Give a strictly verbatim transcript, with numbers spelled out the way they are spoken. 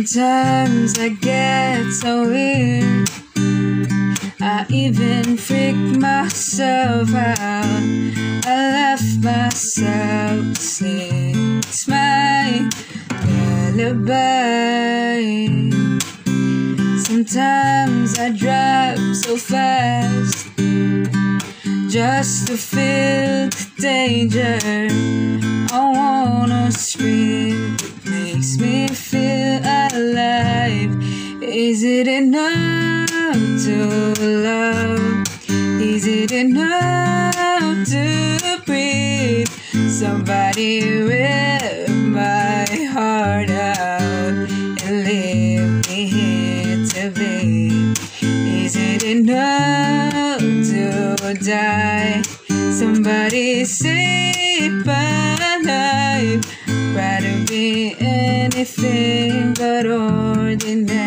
Sometimes I get so weird, I even freak myself out. I laugh myself to sleep. It's my lullaby. Sometimes I drive so fast just to feel the danger. I wanna scream, it makes me feel alive. Is it enough to love? Is it enough to breathe? Somebody rip my heart out and leave me here to bleed. Is it enough to die? Somebody save my life. Rather be anything but ordinary.